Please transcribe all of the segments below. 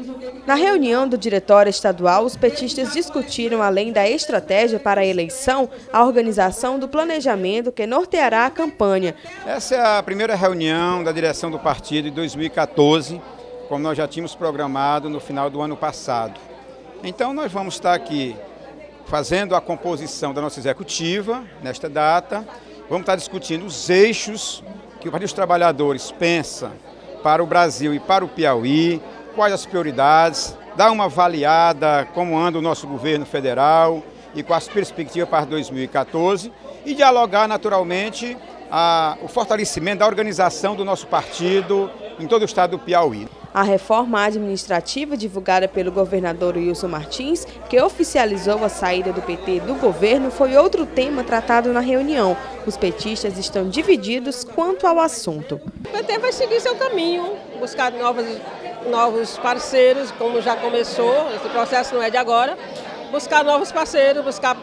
Na reunião do Diretório Estadual, os petistas discutiram, além da estratégia para a eleição, a organização do planejamento que norteará a campanha. Essa é a primeira reunião da direção do partido em 2014, como nós já tínhamos programado no final do ano passado. Então nós vamos estar aqui fazendo a composição da nossa executiva nesta data. Vamos estar discutindo os eixos que o Partido dos Trabalhadores pensa para o Brasil e para o Piauí, quais as prioridades, dar uma avaliada como anda o nosso governo federal e com as perspectivas para 2014 e dialogar naturalmente o fortalecimento da organização do nosso partido em todo o estado do Piauí. A reforma administrativa divulgada pelo governador Wilson Martins, que oficializou a saída do PT do governo, foi outro tema tratado na reunião. Os petistas estão divididos quanto ao assunto. O PT vai seguir seu caminho, buscar novos parceiros, como já começou, esse processo não é de agora, buscar novos parceiros, buscar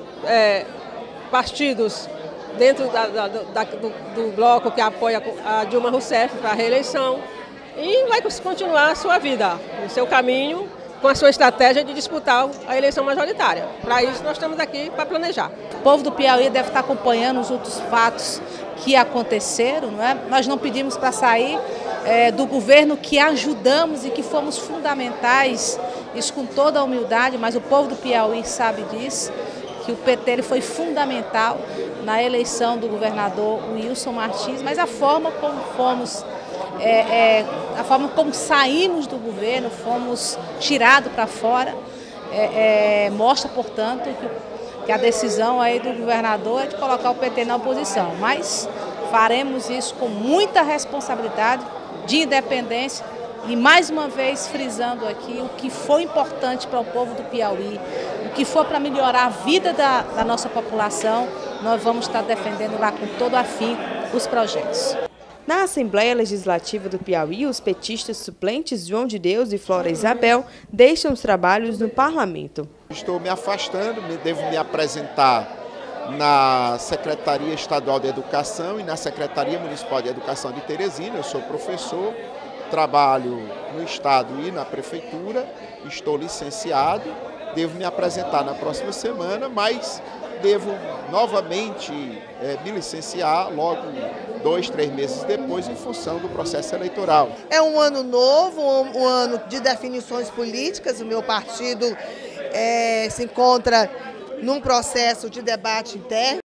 partidos dentro do bloco que apoia a Dilma Rousseff para a reeleição e vai continuar a sua vida, o seu caminho, com a sua estratégia de disputar a eleição majoritária. Para isso nós estamos aqui para planejar. O povo do Piauí deve estar acompanhando os outros fatos que aconteceram, não é? Nós não pedimos para sair do governo que ajudamos e que fomos fundamentais, isso com toda a humildade, mas o povo do Piauí sabe disso, que o PT ele foi fundamental na eleição do governador Wilson Martins, mas a forma como fomos, a forma como saímos do governo, fomos tirados para fora, mostra, portanto, que a decisão aí do governador é de colocar o PT na oposição, mas faremos isso com muita responsabilidade, de independência e mais uma vez frisando aqui o que foi importante para o povo do Piauí, o que for para melhorar a vida da nossa população, nós vamos estar defendendo lá com todo afinco os projetos. Na Assembleia Legislativa do Piauí, os petistas suplentes João de Deus e Flora Isabel deixam os trabalhos no parlamento. Estou me afastando, devo me apresentar na Secretaria Estadual de Educação e na Secretaria Municipal de Educação de Teresina. Eu sou professor, trabalho no Estado e na Prefeitura, estou licenciado, devo me apresentar na próxima semana, mas devo novamente me licenciar logo 2, 3 meses depois em função do processo eleitoral. É um ano novo, um ano de definições políticas. O meu partido se encontra num processo de debate interno.